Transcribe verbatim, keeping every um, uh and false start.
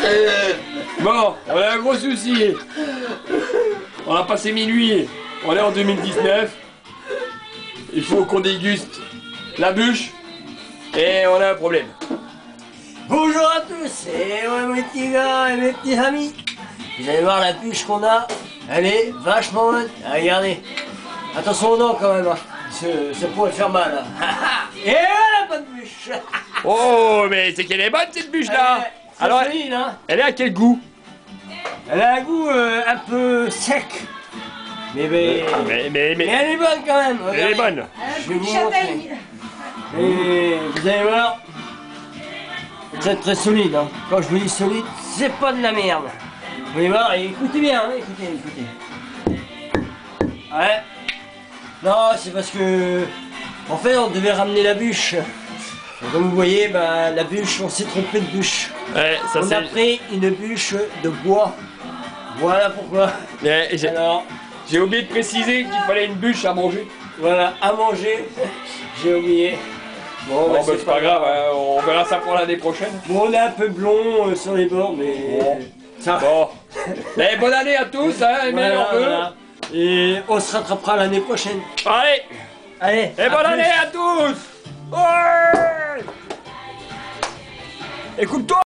Bon, on a un gros souci. On a passé minuit. On est en deux mille dix-neuf. Il faut qu'on déguste la bûche. Et on a un problème. Bonjour à tous, et ouais mes petits gars et mes petits amis. Vous allez voir la bûche qu'on a, elle est vachement bonne. Regardez, attention aux dents quand même, hein. ça, ça pourrait faire mal. Hein. Et voilà, bonne bûche. Oh, mais c'est qu'elle est bonne cette bûche là. C'est Alors, solide, hein. elle est à quel goût? Elle a un goût euh, un peu sec. Mais, mais, mais, mais, mais, mais elle est bonne quand même. elle est bonne. Je vais vous montrer. Et vous allez voir, c'est très solide. Hein. Quand je vous dis solide, c'est pas de la merde. Vous allez voir, et écoutez bien, hein, écoutez, écoutez. Ouais. Non, c'est parce que, en fait, on devait ramener la bûche. Et comme vous voyez, bah, la bûche, on s'est trompé de bûche. Ouais, ça on a c'est... pris une bûche de bois. Voilà pourquoi. Ouais, j'ai... Alors, j'ai oublié de préciser qu'il fallait une bûche à manger. voilà, à manger. J'ai oublié. Bon, Bon, bah, bah, c'est pas grave, hein, on verra ça pour l'année prochaine. Bon, on est un peu blond euh, sur les bords, mais Bon. ça. Bon. Mais bonne année à tous, hein, et Voilà, meilleurs vœux. voilà. Et on se rattrapera l'année prochaine. Allez, Allez. et bonne année à tous. Ouais. Écoute-toi.